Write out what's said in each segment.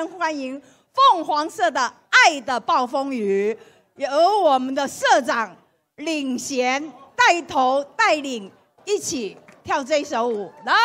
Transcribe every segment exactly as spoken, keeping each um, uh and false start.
声欢迎凤凰社的《爱的暴风雨》，由我们的社长领衔带头带领一起跳这首舞，来。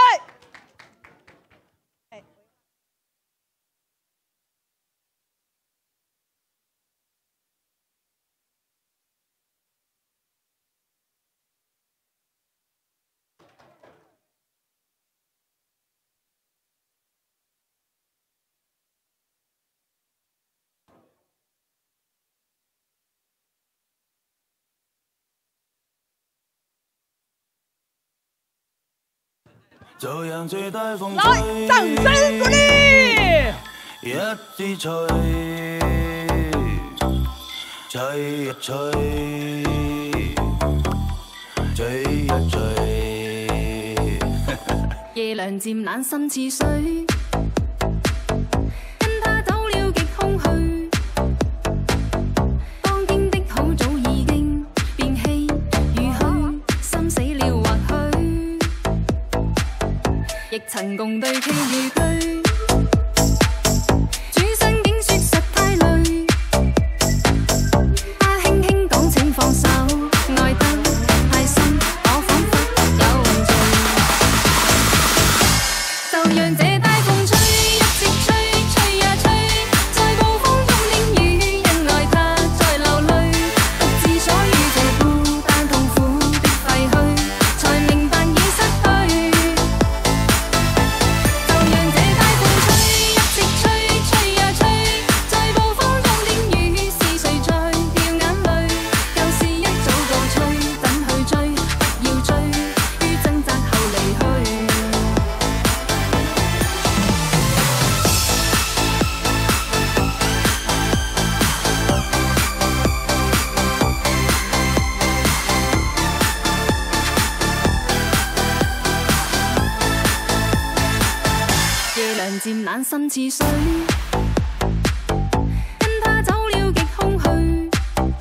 就讓最大風來，掌聲鼓勵！ 一支吹，吹一吹，吹一吹。 夜涼漸冷心似水，跟他走了極空虛。當天的好早已經變棄如虛，心死了或許。 亦曾共對棋如居，主身竟說實太累。他輕輕講請放手，愛得太深，我彷彿有罪。就讓這大風吹，一直吹，吹呀吹，在暴風中的雨，因愛他在流淚，獨自所遇這孤單痛苦的廢墟，才明白已失去。 漸冷心似水，跟他走了極空虛。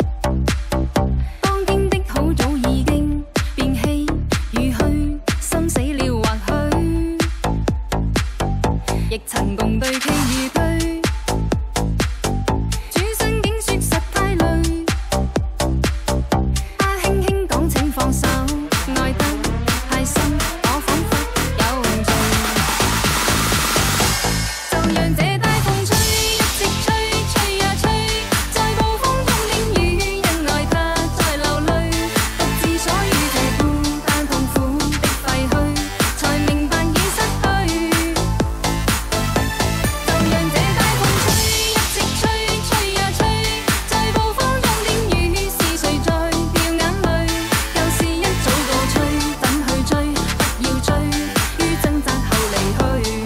當天的好早已經變棄如虛，心死了或許。亦曾共對棋如居，主身竟說實太累。他輕輕講請放手，愛得太深，我彷彿有罪。 讓這大風吹，一直吹，吹呀吹，在暴風中的雨，因愛他在流淚，獨自所遇這孤單痛苦的廢墟，才明白已失去。就讓這大風吹，一直吹，吹呀吹，在暴風中的雨，是誰在掉眼淚？舊事一早告吹，怎去追？不要追，於掙扎後離去。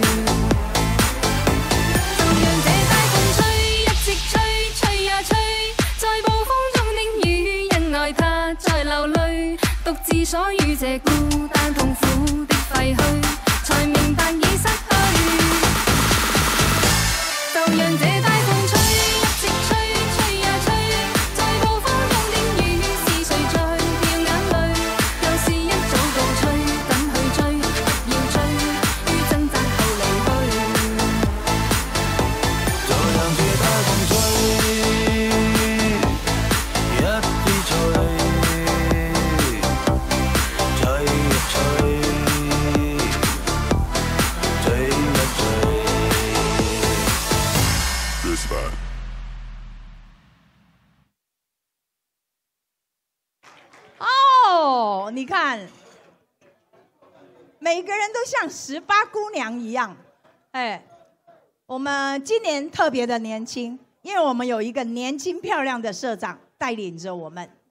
在流淚，獨自所遇這孤單痛苦的廢墟，才明白已失去。就讓這大風吹，一直吹，吹呀吹，在暴風中的雨，是誰在掉眼淚？舊事一早告吹，怎去追？不要追，於掙扎後離去。 就讓這大風吹，一支吹。 哦，你看，每个人都像十八姑娘一样。哎，我们今年特别的年轻，因为我们有一个年轻漂亮的社长带领着我们。